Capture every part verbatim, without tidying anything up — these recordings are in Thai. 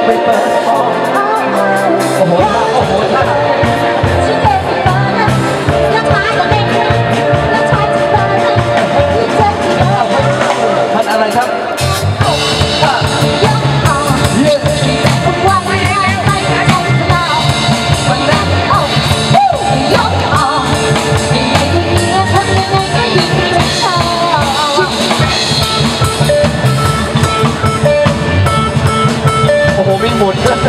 ไปเปิดห้องโอ้โหโอ้โหท่านท่านอะไรครับโอ้โหมีหมุนด้วย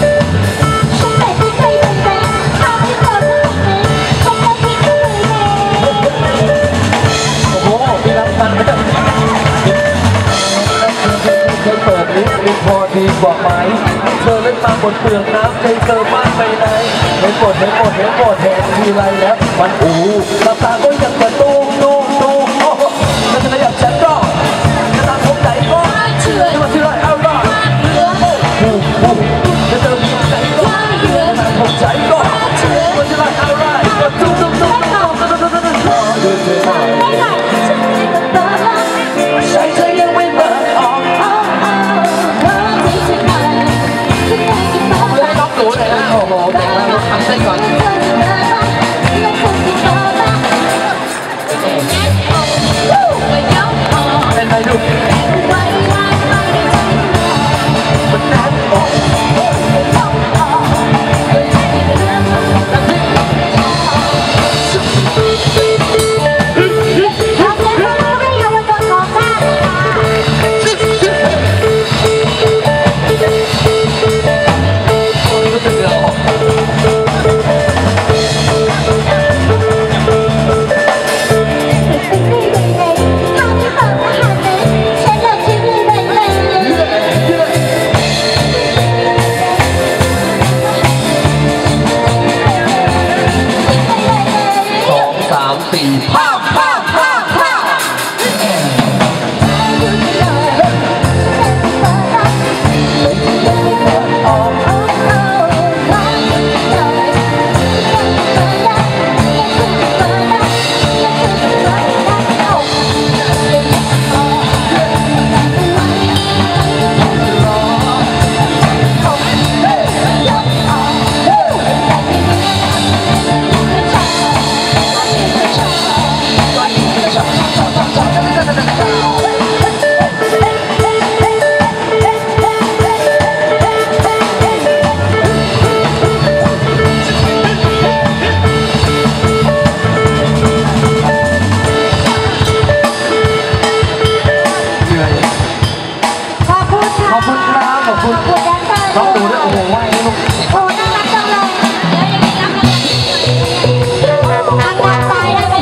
โอ้โหมีรางวัลด้วยเคยเปิดลิฟต์ลิฟต์พอดีบอกไหมเธอเล่นมาบนเปลือกน้ำใจเธอมากไปไหนเห็นหมดเห็นหมดเห็นหมดเห็นทีไรแล้วมันอูหลับตาก็ยัง